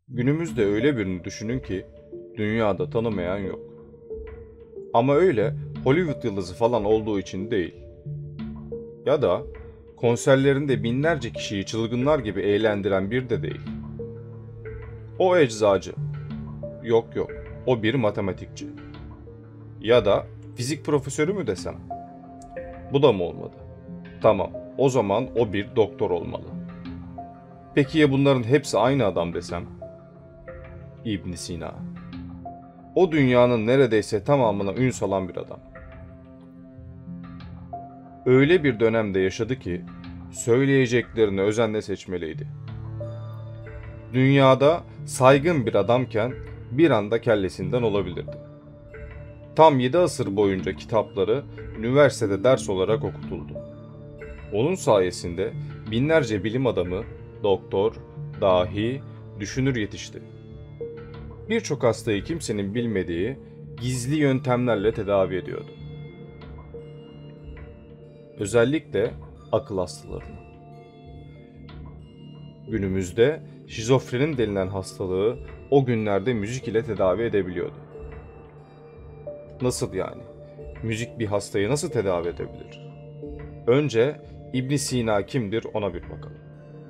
Günümüzde öyle birini düşünün ki dünyada tanımayan yok. Ama öyle Hollywood yıldızı falan olduğu için değil. Ya da konserlerinde binlerce kişiyi çılgınlar gibi eğlendiren bir de değil. O eczacı. Yok yok. O bir matematikçi. Ya da fizik profesörü mü desem? Bu da mı olmadı? Tamam. O zaman o bir doktor olmalı. Peki ya bunların hepsi aynı adam desem? İbn Sina. O dünyanın neredeyse tamamına ün salan bir adam. Öyle bir dönemde yaşadı ki söyleyeceklerini özenle seçmeliydi. Dünyada saygın bir adamken bir anda kellesinden olabilirdi. Tam 7 asır boyunca kitapları üniversitede ders olarak okutuldu. Onun sayesinde binlerce bilim adamı, doktor, dahi, düşünür yetişti. Birçok hastayı kimsenin bilmediği gizli yöntemlerle tedavi ediyordu. Özellikle akıl hastalarını. Günümüzde şizofrenin denilen hastalığı o günlerde müzik ile tedavi edebiliyordu. Nasıl yani? Müzik bir hastayı nasıl tedavi edebilir? Önce İbn Sina kimdir ona bir bakalım.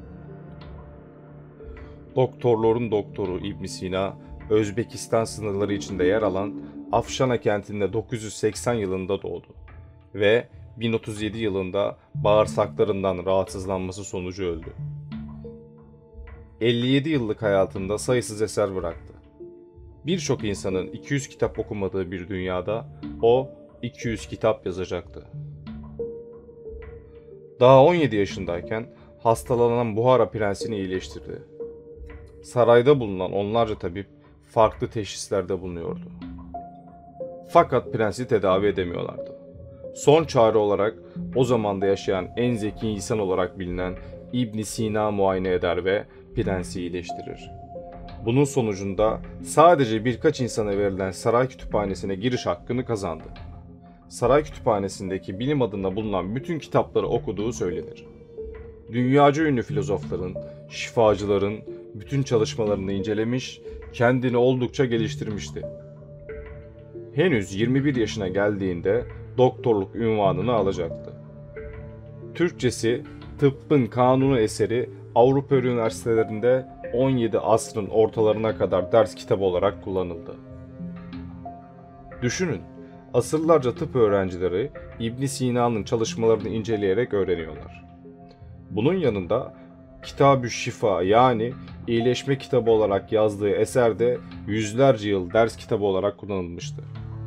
Doktorların doktoru İbn Sina, Özbekistan sınırları içinde yer alan Afşana kentinde 980 yılında doğdu ve 1037 yılında bağırsaklarından rahatsızlanması sonucu öldü. 57 yıllık hayatında sayısız eser bıraktı. Birçok insanın 200 kitap okumadığı bir dünyada o 200 kitap yazacaktı. Daha 17 yaşındayken hastalanan Buhara prensini iyileştirdi. Sarayda bulunan onlarca tabip farklı teşhislerde bulunuyordu. Fakat prensi tedavi edemiyorlardı. Son çare olarak o zamanda yaşayan en zeki insan olarak bilinen İbn Sina muayene eder ve prensi iyileştirir. Bunun sonucunda sadece birkaç insana verilen saray kütüphanesine giriş hakkını kazandı. Saray kütüphanesindeki bilim adına bulunan bütün kitapları okuduğu söylenir. Dünyaca ünlü filozofların, şifacıların bütün çalışmalarını incelemiş, kendini oldukça geliştirmişti. Henüz 21 yaşına geldiğinde doktorluk unvanını alacaktı. Türkçesi Tıbbın Kanunu eseri Avrupa üniversitelerinde 17 asrın ortalarına kadar ders kitabı olarak kullanıldı. Düşünün, asırlarca tıp öğrencileri İbn Sina'nın çalışmalarını inceleyerek öğreniyorlar. Bunun yanında Kitab-ı Şifa yani iyileşme kitabı olarak yazdığı eser de yüzlerce yıl ders kitabı olarak kullanılmıştı.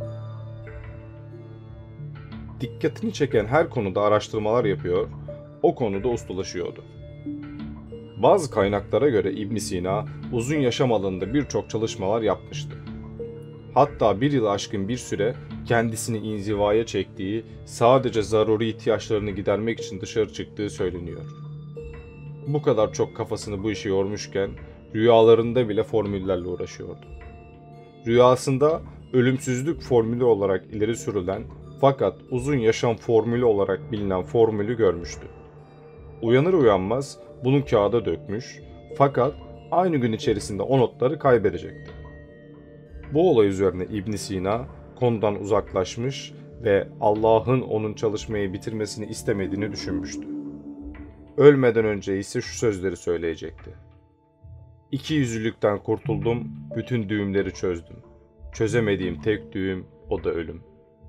Dikkatini çeken her konuda araştırmalar yapıyor, o konuda ustalaşıyordu. Bazı kaynaklara göre İbn Sina uzun yaşam alanında birçok çalışmalar yapmıştı. Hatta bir yılı aşkın bir süre kendisini inzivaya çektiği, sadece zaruri ihtiyaçlarını gidermek için dışarı çıktığı söyleniyor. Bu kadar çok kafasını bu işe yormuşken rüyalarında bile formüllerle uğraşıyordu. Rüyasında ölümsüzlük formülü olarak ileri sürülen fakat uzun yaşam formülü olarak bilinen formülü görmüştü. Uyanır uyanmaz bunu kağıda dökmüş fakat aynı gün içerisinde o notları kaybedecekti. Bu olay üzerine İbn Sina konudan uzaklaşmış ve Allah'ın onun çalışmayı bitirmesini istemediğini düşünmüştü. Ölmeden önce ise şu sözleri söyleyecekti. İkiyüzlülükten kurtuldum, bütün düğümleri çözdüm. Çözemediğim tek düğüm o da ölüm.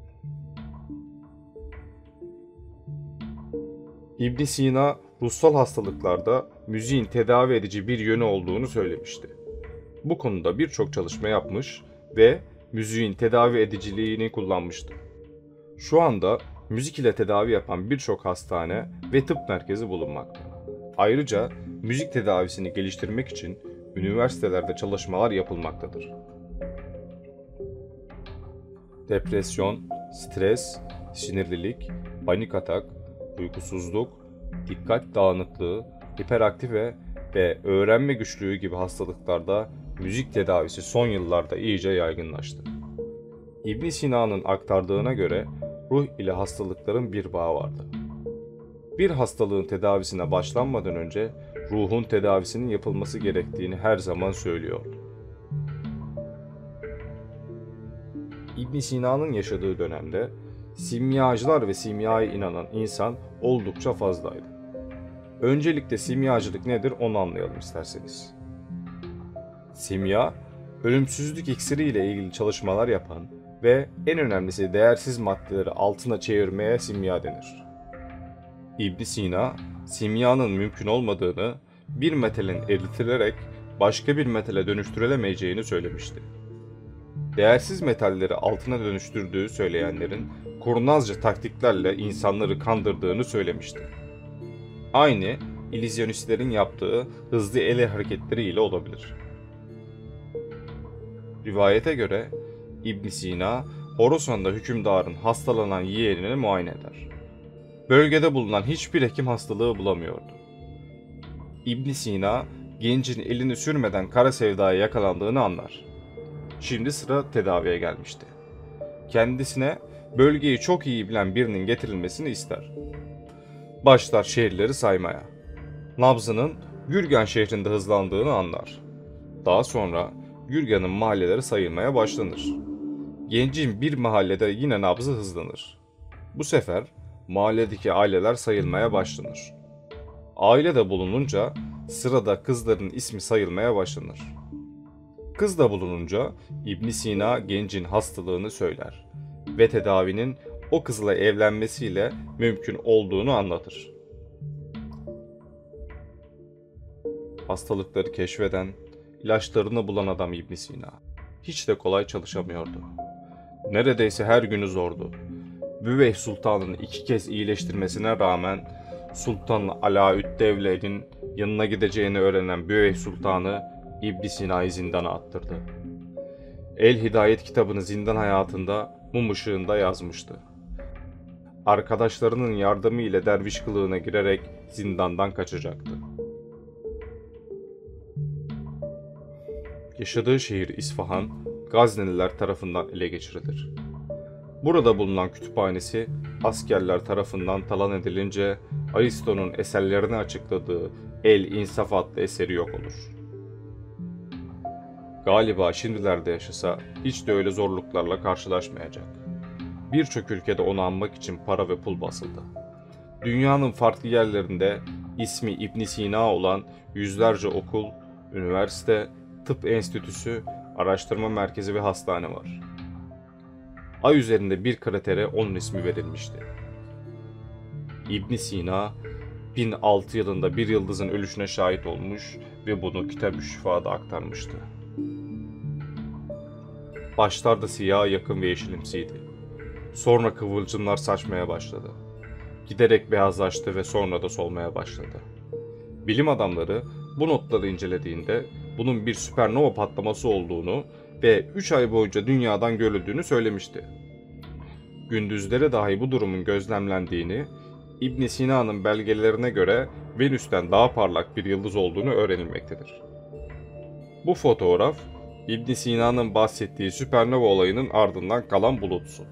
İbn Sina, ruhsal hastalıklarda müziğin tedavi edici bir yönü olduğunu söylemişti. Bu konuda birçok çalışma yapmış ve müziğin tedavi ediciliğini kullanmıştı. Şu anda müzik ile tedavi yapan birçok hastane ve tıp merkezi bulunmakta. Ayrıca müzik tedavisini geliştirmek için üniversitelerde çalışmalar yapılmaktadır. Depresyon, stres, sinirlilik, panik atak, uykusuzluk, dikkat dağınıklığı, hiperaktive ve öğrenme güçlüğü gibi hastalıklarda müzik tedavisi son yıllarda iyice yaygınlaştı. İbn Sina'nın aktardığına göre ruh ile hastalıkların bir bağı vardı. Bir hastalığın tedavisine başlanmadan önce ruhun tedavisinin yapılması gerektiğini her zaman söylüyordu. İbn Sina'nın yaşadığı dönemde simyacılar ve simyaya inanan insan oldukça fazlaydı. Öncelikle simyacılık nedir onu anlayalım isterseniz. Simya, ölümsüzlük iksiri ile ilgili çalışmalar yapan ve en önemlisi değersiz maddeleri altına çevirmeye simya denir. İbn Sina, simyanın mümkün olmadığını, bir metalin eritilerek başka bir metale dönüştürülemeyeceğini söylemişti. Değersiz metalleri altına dönüştürdüğü söyleyenlerin kurnazca taktiklerle insanları kandırdığını söylemişti. Aynı, illüzyonistlerin yaptığı hızlı el hareketleri ile olabilir. Rivayete göre İbn Sina, Horasan'da hükümdarın hastalanan yeğenini muayene eder. Bölgede bulunan hiçbir hekim hastalığı bulamıyordu. İbn Sina, gencin elini sürmeden kara sevdaya yakalandığını anlar. Şimdi sıra tedaviye gelmişti. Kendisine bölgeyi çok iyi bilen birinin getirilmesini ister. Başlar şehirleri saymaya. Nabzının Gürgen şehrinde hızlandığını anlar. Daha sonra Gürgen'in mahalleleri sayılmaya başlanır. Gencin bir mahallede yine nabzı hızlanır. Bu sefer mahalledeki aileler sayılmaya başlanır. Ailede bulununca sırada kızların ismi sayılmaya başlanır. Kız da bulununca İbn Sina gencin hastalığını söyler ve tedavinin o kızla evlenmesiyle mümkün olduğunu anlatır. Hastalıkları keşfeden, ilaçlarını bulan adam İbn Sina hiç de kolay çalışamıyordu. Neredeyse her günü zordu. Büveyh Sultan'ın 2 kez iyileştirmesine rağmen Sultan Alaüddevle'nin yanına gideceğini öğrenen Büveyh Sultan'ı İbn Sina'yı zindana attırdı. El Hidayet kitabını zindan hayatında mum ışığında yazmıştı. Arkadaşlarının yardımı ile derviş kılığına girerek zindandan kaçacaktı. Yaşadığı şehir İsfahan, Gazneliler tarafından ele geçirilir. Burada bulunan kütüphanesi askerler tarafından talan edilince Aristo'nun eserlerini açıkladığı El-İnsaf adlı eseri yok olur. Galiba şimdilerde yaşasa hiç de öyle zorluklarla karşılaşmayacak. Birçok ülkede onu anmak için para ve pul basıldı. Dünyanın farklı yerlerinde ismi İbn Sina olan yüzlerce okul, üniversite, tıp enstitüsü, araştırma merkezi ve hastane var. Ay üzerinde bir kratere onun ismi verilmişti. İbn Sina, 1006 yılında bir yıldızın ölüşüne şahit olmuş ve bunu Kitab-ı Şifa'da aktarmıştı. Başlarda siyaha yakın ve yeşilimsiydi. Sonra kıvılcımlar saçmaya başladı. Giderek beyazlaştı ve sonra da solmaya başladı. Bilim adamları bu notları incelediğinde bunun bir süpernova patlaması olduğunu ve 3 ay boyunca dünyadan görüldüğünü söylemişti. Gündüzleri dahi bu durumun gözlemlendiğini, İbn Sina'nın belgelerine göre Venüs'ten daha parlak bir yıldız olduğunu öğrenilmektedir. Bu fotoğraf, İbn Sina'nın bahsettiği süpernova olayının ardından kalan bulutsu.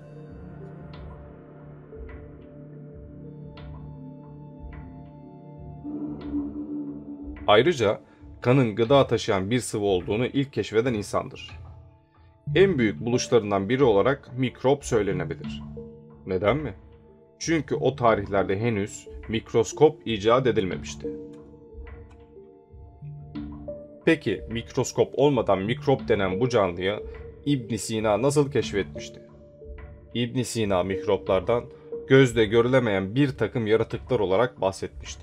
Ayrıca kanın gıda taşıyan bir sıvı olduğunu ilk keşfeden insandır. En büyük buluşlarından biri olarak mikrop söylenebilir. Neden mi? Çünkü o tarihlerde henüz mikroskop icat edilmemişti. Peki mikroskop olmadan mikrop denen bu canlıyı İbn Sina nasıl keşfetmişti? İbn Sina mikroplardan gözle görülemeyen bir takım yaratıklar olarak bahsetmişti.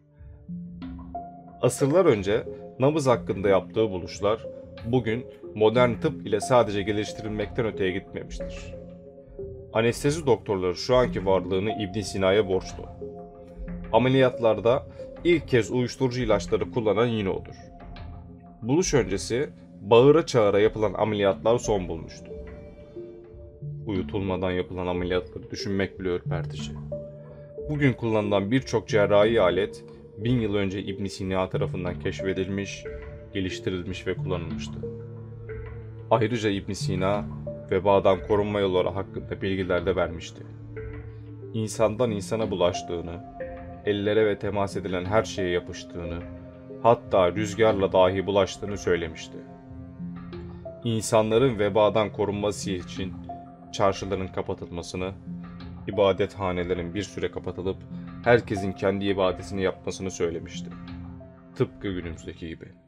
Asırlar önce nabız hakkında yaptığı buluşlar bugün modern tıp ile sadece geliştirilmekten öteye gitmemiştir. Anestezi doktorları şu anki varlığını İbn Sina'ya borçlu. Ameliyatlarda ilk kez uyuşturucu ilaçları kullanan yine odur. Buluş öncesi bağıra çağıra yapılan ameliyatlar son bulmuştu. Uyutulmadan yapılan ameliyatları düşünmek bile ürpertici. Bugün kullanılan birçok cerrahi alet 1000 yıl önce İbn Sina tarafından keşfedilmiş, geliştirilmiş ve kullanılmıştı. Ayrıca İbn Sina vebadan korunma yolları hakkında bilgiler de vermişti. İnsandan insana bulaştığını, ellere ve temas edilen her şeye yapıştığını, Hatta rüzgarla dahi bulaştığını söylemişti. İnsanların vebadan korunması için çarşıların kapatılmasını, ibadethanelerin bir süre kapatılıp herkesin kendi ibadetini yapmasını söylemişti. Tıpkı günümüzdeki gibi.